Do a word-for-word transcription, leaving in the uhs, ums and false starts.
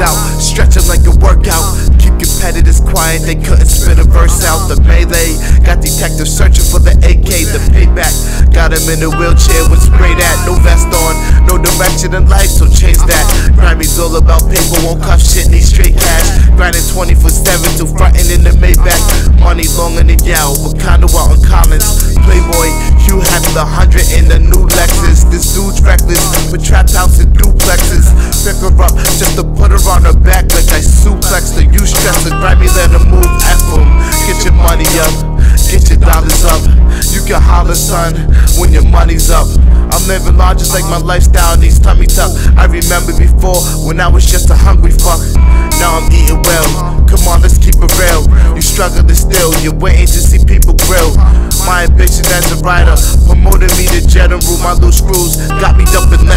out, stretching like a workout. Keep competitors quiet, they couldn't spit a verse out. The melee got detectives searching for the A K. The payback got him in a wheelchair with sprayed at. No vest on, no direction in life, so change that. Grimey's all about paper, won't cuff shit, need straight cash. Grinding twenty-four seven to frontin' in the Maybach. Money longer than Yao, Wakanda out in Collins. Playboy, Hugh had the hundred in the new Lexus. This dude's reckless, with trap house and duplexes. Pick her up just to put her on her back like I suplex her. You stress her, Grimey let her move, F em. Get your money up, get your dollars up. You can holler, son, when your money's up. I'm living large just like my lifestyle needs tummy tuck. I remember before when I was just a hungry fuck. Now I'm eating well, come on let's keep it real. You struggling still, you're waiting to see people grill. My ambition as a writer promoted me to general. My loose screws got me dumping